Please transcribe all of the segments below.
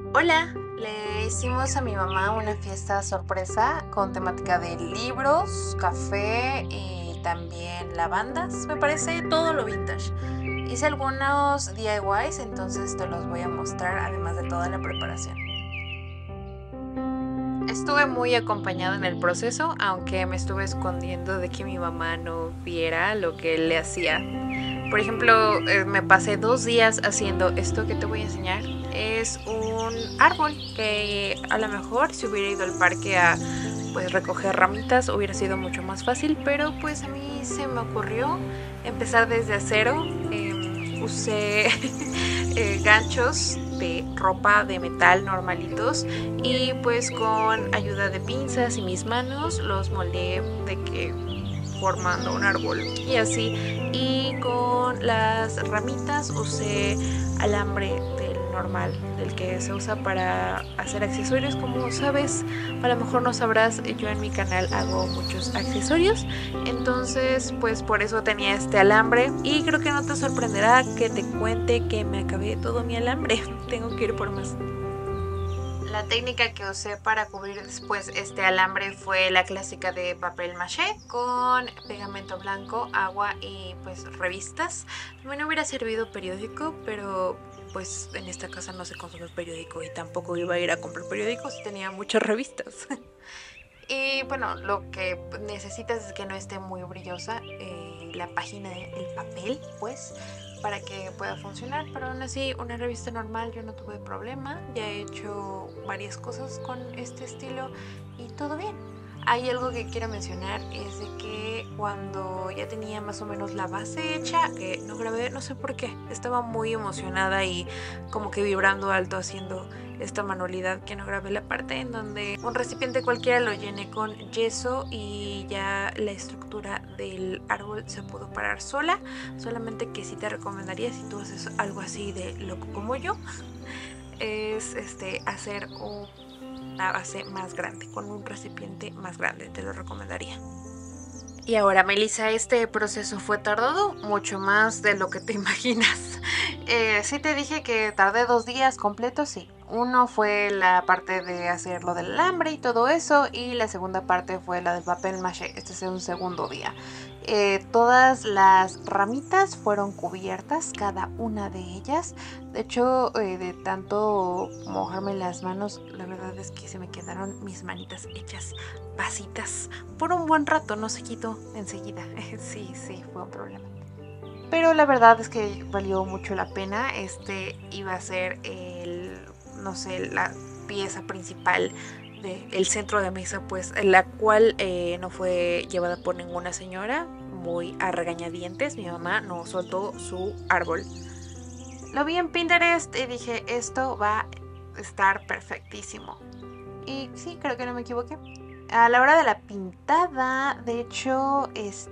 Hola, le hicimos a mi mamá una fiesta sorpresa con temática de libros, café y también lavandas, me parece todo lo vintage. Hice algunos DIYs, entonces te los voy a mostrar además de toda la preparación. Estuve muy acompañado en el proceso, aunque me estuve escondiendo de que mi mamá no viera lo que le hacía. Por ejemplo, me pasé 2 días haciendo esto que te voy a enseñar. Es un árbol que a lo mejor si hubiera ido al parque a pues recoger ramitas hubiera sido mucho más fácil, pero pues a mí se me ocurrió empezar desde cero. Usé ganchos de ropa de metal normalitos y pues con ayuda de pinzas y mis manos los moldeé de que formando un árbol y así. Y con las ramitas usé alambre del normal, del que se usa para hacer accesorios. Como sabes, a lo mejor no sabrás, yo en mi canal hago muchos accesorios, entonces pues por eso tenía este alambre y creo que no te sorprenderá que te cuente que me acabé todo mi alambre. Tengo que ir por más. La técnica que usé para cubrir después este alambre fue la clásica de papel maché con pegamento blanco, agua y pues revistas. También hubiera servido periódico, pero pues en esta casa no se consume periódico y tampoco iba a ir a comprar periódicos, tenía muchas revistas. Y bueno, lo que necesitas es que no esté muy brillosa la página del papel, pues, para que pueda funcionar. Pero aún así, una revista normal yo no tuve problema. Ya he hecho varias cosas con este estilo y todo bien. Hay algo que quiero mencionar, es de que cuando ya tenía más o menos la base hecha, que no grabé, no sé por qué, estaba muy emocionada y como que vibrando alto haciendo esta manualidad, que no grabé la parte en donde un recipiente cualquiera lo llené con yeso y ya la estructura del árbol se pudo parar sola. Solamente que sí te recomendaría, si tú haces algo así de loco como yo, es hacer una base más grande, con un recipiente más grande, te lo recomendaría. Y ahora, Melissa, este proceso fue tardado mucho más de lo que te imaginas. Sí te dije que tardé 2 días completos, sí. Uno fue la parte de hacer lo del alambre y todo eso, y la segunda parte fue la del papel maché. Este es un segundo día. Todas las ramitas fueron cubiertas, cada una de ellas. De hecho, de tanto mojarme las manos, la verdad es que se me quedaron mis manitas hechas pasitas por un buen rato, no se quitó enseguida. Sí, sí, fue un problema. Pero la verdad es que valió mucho la pena. Este iba a ser no sé, la pieza principal del centro de mesa, pues, la cual no fue llevada por ninguna señora, muy a regañadientes. Mi mamá no soltó su árbol. Lo vi en Pinterest y dije, esto va a estar perfectísimo. Y sí, creo que no me equivoqué. A la hora de la pintada, de hecho,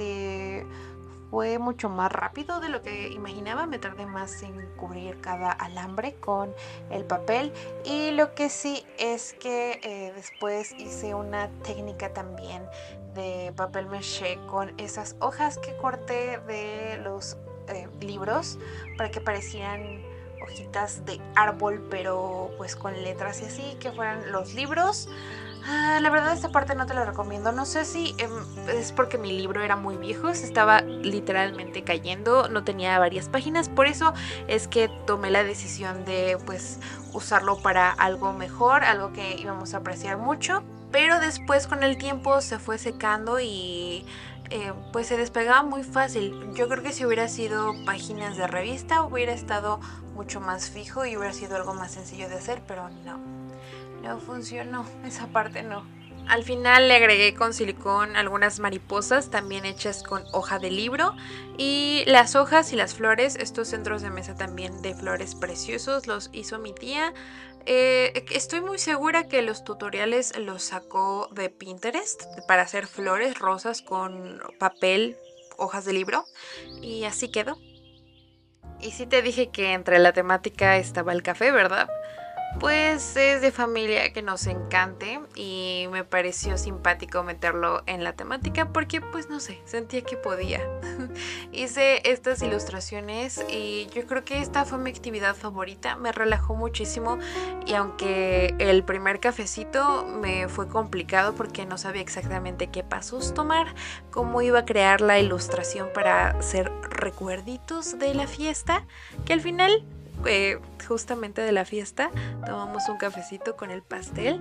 fue mucho más rápido de lo que imaginaba. Me tardé más en cubrir cada alambre con el papel. Y lo que sí es que después hice una técnica también de papel maché con esas hojas que corté de los libros para que parecieran hojitas de árbol, pero pues con letras y así, que fueran los libros. La verdad esta parte no te la recomiendo. No sé si es porque mi libro era muy viejo, se estaba literalmente cayendo, no tenía varias páginas, por eso es que tomé la decisión de pues usarlo para algo mejor, algo que íbamos a apreciar mucho. Pero después con el tiempo se fue secando y pues se despegaba muy fácil. Yo creo que si hubiera sido páginas de revista hubiera estado mucho más fijo y hubiera sido algo más sencillo de hacer, pero no. No funcionó, esa parte no. Al final le agregué con silicón algunas mariposas también hechas con hoja de libro, y las hojas y las flores, estos centros de mesa también de flores preciosos los hizo mi tía. Estoy muy segura que los tutoriales los sacó de Pinterest para hacer flores rosas con papel, hojas de libro, y así quedó. Y sí te dije que entre la temática estaba el café, ¿verdad? Pues es de familia que nos encante y me pareció simpático meterlo en la temática porque pues no sé, sentía que podía. Hice estas ilustraciones y yo creo que esta fue mi actividad favorita, me relajó muchísimo y aunque el primer cafecito me fue complicado porque no sabía exactamente qué pasos tomar, cómo iba a crear la ilustración para hacer recuerditos de la fiesta, que al final justamente de la fiesta tomamos un cafecito con el pastel.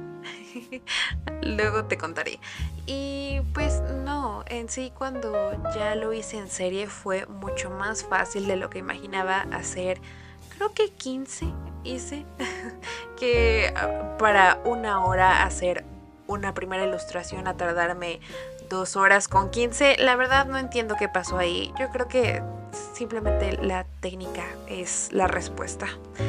Luego te contaré. Y pues no, en sí cuando ya lo hice en serie fue mucho más fácil de lo que imaginaba hacer. Creo que 15 hice que para una hora hacer una primera ilustración a tardarme 2 horas con 15. La verdad no entiendo qué pasó ahí. Yo creo que simplemente la técnica es la respuesta.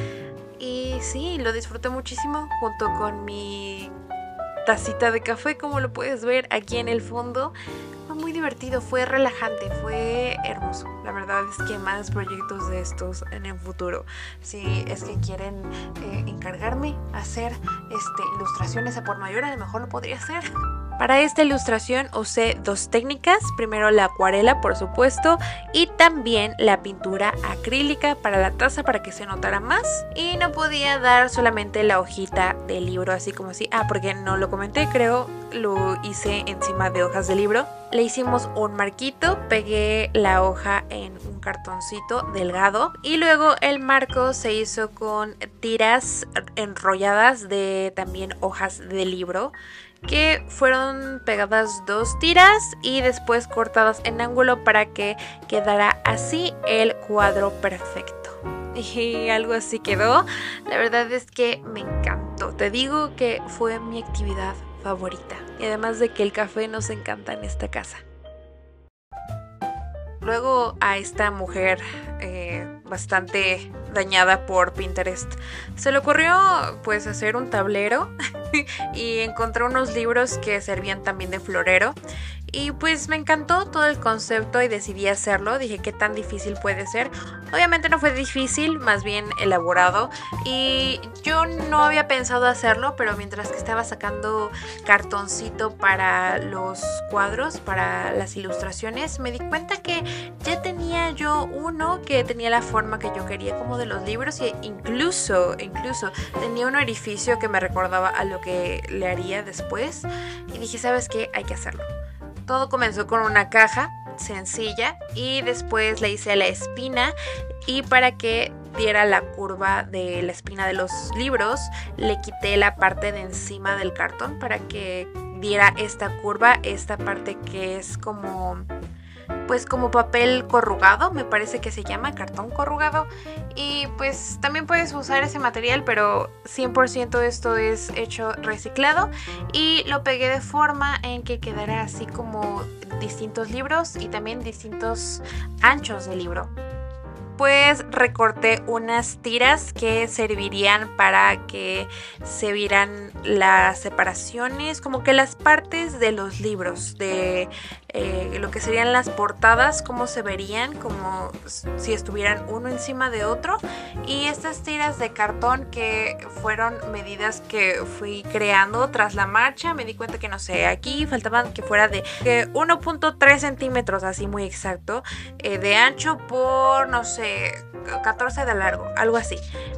Y sí, lo disfruté muchísimo junto con mi tacita de café, como lo puedes ver aquí en el fondo. Fue muy divertido, fue relajante, fue hermoso. La verdad es que más proyectos de estos en el futuro. Si es que quieren encargarme hacer ilustraciones a por mayor, a lo mejor lo podría hacer. Para esta ilustración usé 2 técnicas, primero la acuarela por supuesto y también la pintura acrílica para la taza para que se notara más, y no podía dar solamente la hojita del libro así como así, porque no lo comenté, creo lo hice encima de hojas de libro. Le hicimos un marquito, pegué la hoja en un cartoncito delgado y luego el marco se hizo con tiras enrolladas de también hojas de libro, que fueron pegadas 2 tiras y después cortadas en ángulo para que quedara así el cuadro perfecto. Y algo así quedó. La verdad es que me encantó. Te digo que fue mi actividad favorita. Y además de que el café nos encanta en esta casa. Luego a esta mujer bastante dañada por Pinterest se le ocurrió pues hacer un tablero y encontró unos libros que servían también de florero. Y pues me encantó todo el concepto y decidí hacerlo. Dije, ¿qué tan difícil puede ser? Obviamente no fue difícil, más bien elaborado. Y yo no había pensado hacerlo, pero mientras que estaba sacando cartoncito para los cuadros, para las ilustraciones, me di cuenta que ya tenía yo uno que tenía la forma que yo quería, como de los libros, y incluso tenía un orificio que me recordaba a lo que le haría después. Y dije, ¿sabes qué? Hay que hacerlo. Todo comenzó con una caja sencilla y después le hice la espina, y para que diera la curva de la espina de los libros le quité la parte de encima del cartón para que diera esta curva, esta parte que es como papel corrugado, me parece que se llama cartón corrugado. Y pues también puedes usar ese material, pero 100% esto es hecho reciclado, y lo pegué de forma en que quedara así como distintos libros y también distintos anchos de libro. Pues recorté unas tiras que servirían para que se vieran las separaciones, como que las partes de los libros, de lo que serían las portadas, cómo se verían, como si estuvieran uno encima de otro. Y estas tiras de cartón que fueron medidas que fui creando tras la marcha, me di cuenta que no sé, aquí faltaban que fuera de 1.3 centímetros, así muy exacto, de ancho por no sé 14 de largo, algo así.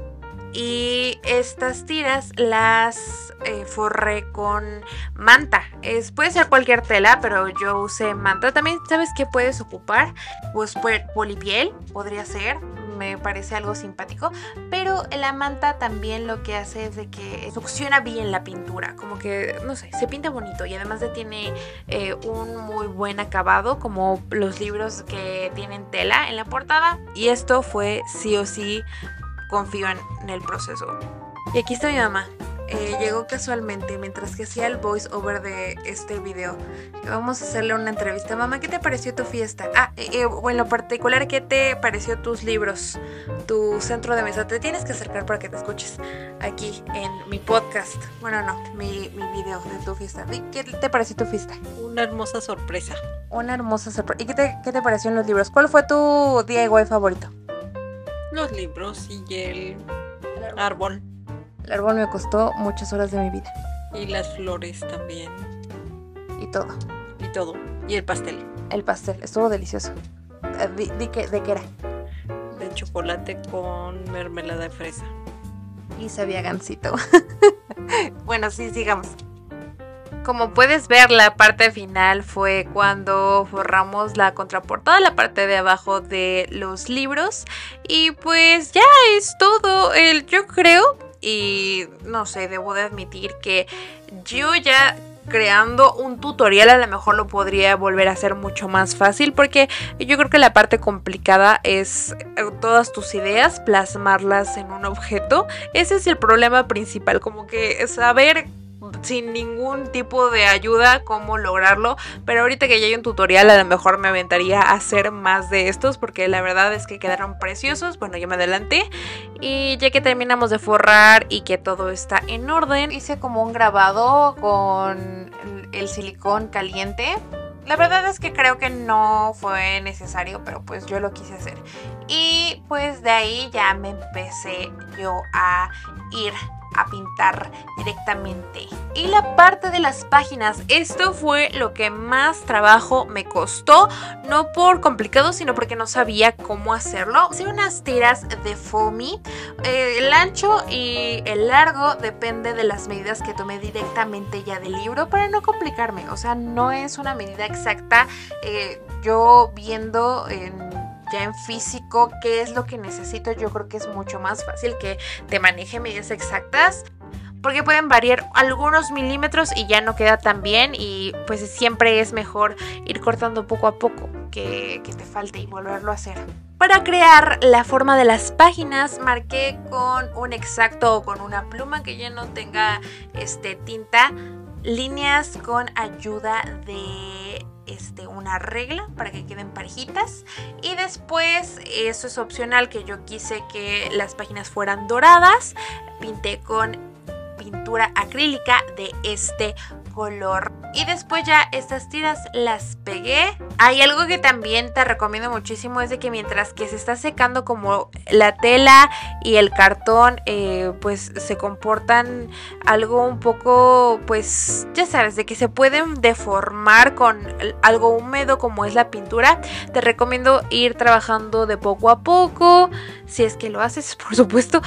Y estas tiras las forré con manta. Puede ser cualquier tela, pero yo usé manta. También, ¿sabes qué puedes ocupar? Pues polipiel, podría ser. Me parece algo simpático. Pero la manta también lo que hace es de que succiona bien la pintura. Como que, no sé, se pinta bonito. Y además tiene un muy buen acabado, como los libros que tienen tela en la portada. Y esto fue sí o sí, confío en el proceso. Y aquí está mi mamá. Llegó casualmente mientras que hacía el voice over de este video. Vamos a hacerle una entrevista. Mamá, ¿qué te pareció tu fiesta? En lo particular, ¿qué te pareció tus libros? Tu centro de mesa. Te tienes que acercar para que te escuches aquí en mi podcast. Bueno, no, mi video de tu fiesta. ¿Qué te pareció tu fiesta? Una hermosa sorpresa. Una hermosa sorpresa. ¿Y qué te parecieron los libros? ¿Cuál fue tu DIY favorito? Los libros y el árbol. El árbol me costó muchas horas de mi vida. Y las flores también. Y todo. Y todo. Y el pastel. El pastel, estuvo delicioso. ¿De qué era? De chocolate con mermelada de fresa. Y sabía gansito. Bueno, sí, sigamos. Como puedes ver, la parte final fue cuando forramos la contraportada, la parte de abajo de los libros. Y pues ya es todo. Yo creo, y no sé, debo de admitir que yo ya creando un tutorial a lo mejor lo podría volver a hacer mucho más fácil, porque yo creo que la parte complicada es todas tus ideas, plasmarlas en un objeto. Ese es el problema principal, como que saber sin ningún tipo de ayuda cómo lograrlo, pero ahorita que ya hay un tutorial a lo mejor me aventaría a hacer más de estos, porque la verdad es que quedaron preciosos. Bueno, yo me adelanté y ya que terminamos de forrar y que todo está en orden, hice como un grabado con el silicón caliente. La verdad es que creo que no fue necesario, pero pues yo lo quise hacer. Y pues de ahí ya me empecé yo a ir a pintar directamente. Y la parte de las páginas, esto fue lo que más trabajo me costó, no por complicado, sino porque no sabía cómo hacerlo. Hice unas tiras de foamy. El ancho y el largo depende de las medidas que tomé directamente ya del libro, para no complicarme. O sea, no es una medida exacta. Yo viendo ya en físico qué es lo que necesito, yo creo que es mucho más fácil que te maneje medidas exactas, porque pueden variar algunos milímetros y ya no queda tan bien, y pues siempre es mejor ir cortando poco a poco que te falte y volverlo a hacer. Para crear la forma de las páginas marqué con un X-Acto o con una pluma que ya no tenga tinta, líneas con ayuda de una regla para que queden parejitas. Y después, eso es opcional, que yo quise que las páginas fueran doradas, pinté con pintura acrílica de este color. Y después ya estas tiras las pegué. Hay algo que también te recomiendo muchísimo, es de que mientras que se está secando como la tela y el cartón, pues se comportan algo un poco, pues ya sabes, de que se pueden deformar con algo húmedo como es la pintura. Te recomiendo ir trabajando de poco a poco, si es que lo haces, por supuesto,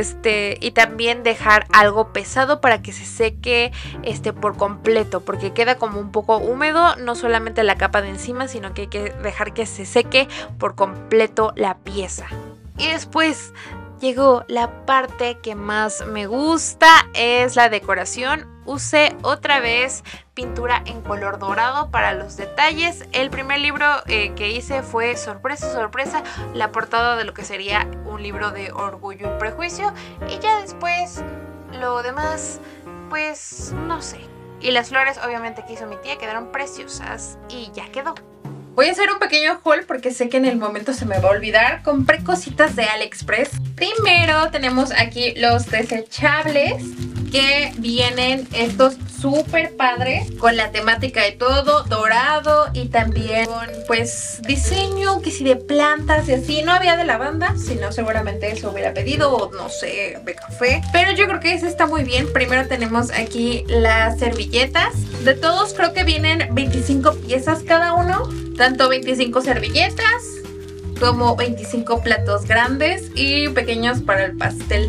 y también dejar algo pesado para que se seque por completo, porque queda como un poco húmedo, no solamente la capa de encima, sino que hay que dejar que se seque por completo la pieza. Y después llegó la parte que más me gusta, es la decoración. Usé otra vez pintura en color dorado para los detalles. El primer libro que hice fue, sorpresa, sorpresa, la portada de lo que sería un libro de Orgullo y Prejuicio. Y ya después lo demás, pues no sé. Y las flores obviamente que hizo mi tía quedaron preciosas y ya quedó. Voy a hacer un pequeño haul porque sé que en el momento se me va a olvidar. Compré cositas de AliExpress. Primero tenemos aquí los desechables, que vienen estos súper padres, con la temática de todo, dorado, y también con pues diseño, que si de plantas y así. No había de lavanda, si no seguramente eso hubiera pedido, o no sé, de café, pero yo creo que ese está muy bien. Primero tenemos aquí las servilletas. De todos creo que vienen 25 piezas cada uno, tanto 25 servilletas como 25 platos grandes y pequeños para el pastel.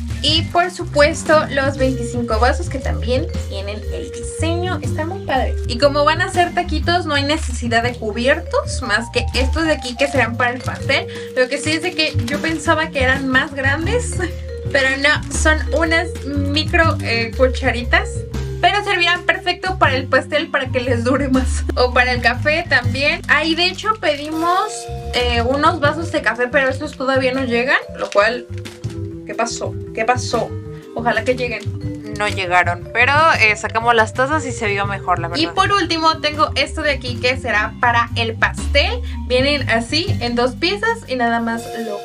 Y por supuesto los 25 vasos, que también tienen el diseño, está muy padre. Y como van a ser taquitos, no hay necesidad de cubiertos, más que estos de aquí que serán para el pastel. Lo que sí es de que yo pensaba que eran más grandes, pero no, son unas micro cucharitas. Pero servirán perfecto para el pastel, para que les dure más. O para el café también. Ahí de hecho pedimos unos vasos de café, pero estos todavía no llegan, lo cual... ¿Qué pasó? ¿Qué pasó? Ojalá que lleguen. No llegaron, pero sacamos las tazas y se vio mejor, la verdad. Y por último tengo esto de aquí, que será para el pastel. Vienen así en 2 piezas y nada más lo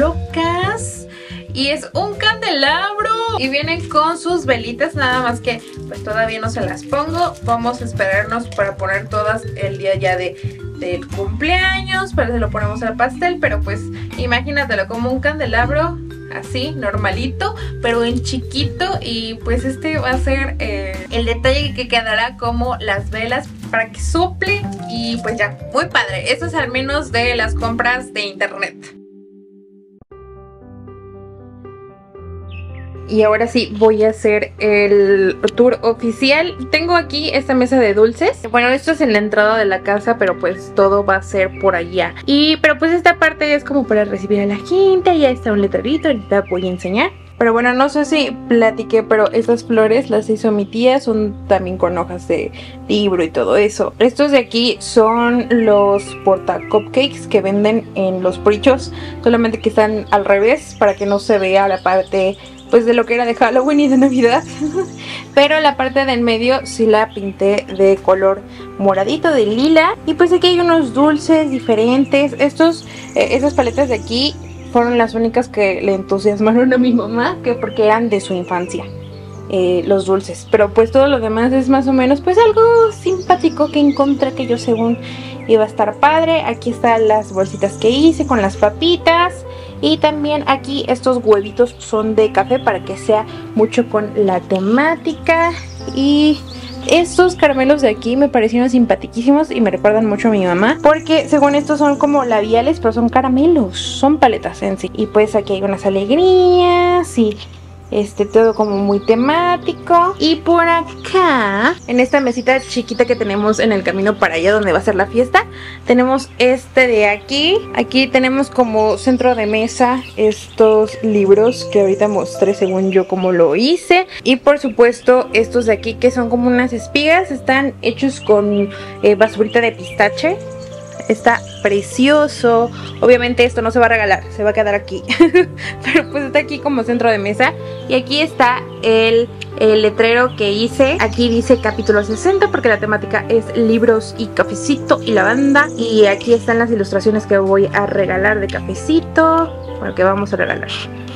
colocas. Y es un candelabro. Y vienen con sus velitas, nada más que pues todavía no se las pongo. Vamos a esperarnos para poner todas el día ya del cumpleaños, para que lo ponemos al pastel. Pero pues imagínatelo como un candelabro así, normalito, pero en chiquito. Y pues este va a ser el detalle que quedará como las velas para que sople. Y pues ya, muy padre. Esto es al menos de las compras de internet. Y ahora sí voy a hacer el tour oficial. Tengo aquí esta mesa de dulces. Bueno, esto es en la entrada de la casa, pero pues todo va a ser por allá. Pero pues esta parte es como para recibir a la gente. Ya está un letrerito, ahorita voy a enseñar. Pero bueno, no sé si platiqué, pero estas flores las hizo mi tía. Son también con hojas de libro y todo eso. Estos de aquí son los porta cupcakes que venden en los prichos. Solamente que están al revés para que no se vea la parte pues de lo que era de Halloween y de Navidad. Pero la parte del medio sí la pinté de color moradito, de lila. Y pues aquí hay unos dulces diferentes. Esas paletas de aquí fueron las únicas que le entusiasmaron a mi mamá, que porque eran de su infancia, los dulces. Pero pues todo lo demás es más o menos pues algo simpático que encontré, que yo según iba a estar padre. Aquí están las bolsitas que hice con las papitas. Y también aquí estos huevitos son de café para que sea mucho con la temática. Y estos caramelos de aquí me parecieron simpaticísimos y me recuerdan mucho a mi mamá, porque según estos son como labiales, pero son caramelos, son paletas en sí. Y pues aquí hay unas alegrías y todo como muy temático. Y por acá, en esta mesita chiquita que tenemos en el camino para allá donde va a ser la fiesta, tenemos de aquí. Aquí tenemos como centro de mesa estos libros que ahorita mostré según yo como lo hice. Y por supuesto estos de aquí que son como unas espigas, están hechos con basurita de pistache. Está precioso. Obviamente esto no se va a regalar, se va a quedar aquí. Pero pues está aquí como centro de mesa. Y aquí está el letrero que hice. Aquí dice capítulo 60 porque la temática es libros y cafecito y lavanda. Y aquí están las ilustraciones que voy a regalar de cafecito. Bueno, que vamos a regalar.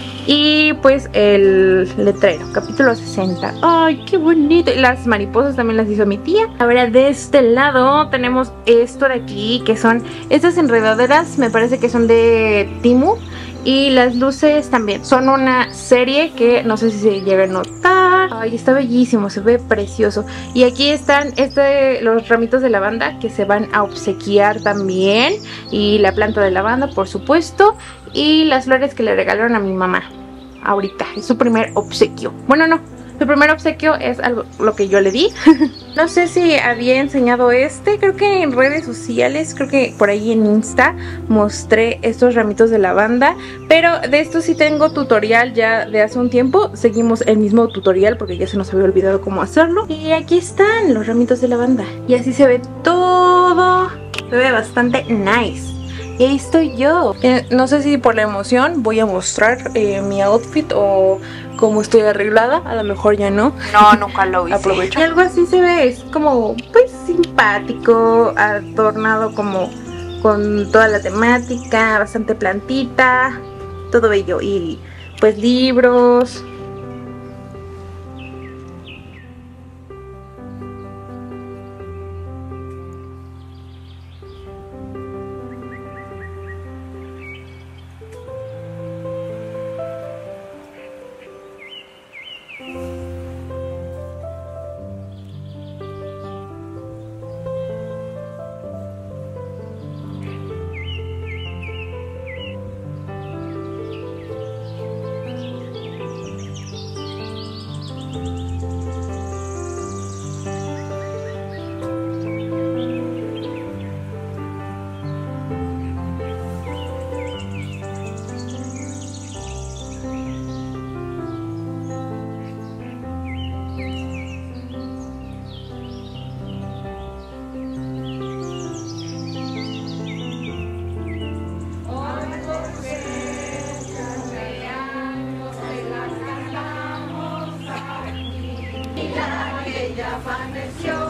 Y pues el letrero, capítulo 60. ¡Ay, qué bonito! Y las mariposas también las hizo mi tía. Ahora de este lado tenemos esto de aquí, que son estas enredaderas, me parece que son de Temu. Y las luces también son una serie que no sé si se llega a notar. Ay, está bellísimo, se ve precioso. Y aquí están los ramitos de lavanda que se van a obsequiar también. Y la planta de lavanda, por supuesto. Y las flores que le regalaron a mi mamá ahorita, es su primer obsequio. Bueno, no, su primer obsequio es lo que yo le di. No sé si había enseñado creo que en redes sociales, creo que por ahí en Insta mostré estos ramitos de lavanda. Pero de esto sí tengo tutorial ya de hace un tiempo. Seguimos el mismo tutorial porque ya se nos había olvidado cómo hacerlo. Y aquí están los ramitos de lavanda. Y así se ve todo. Se ve bastante nice. Y ahí estoy yo. No sé si por la emoción voy a mostrar mi outfit o cómo estoy arreglada. A lo mejor ya no. No, nunca lo hice. Aprovecho. Y algo así se ve. Es como pues simpático, adornado como con toda la temática, bastante plantita, todo bello. Y pues libros. ella amaneció.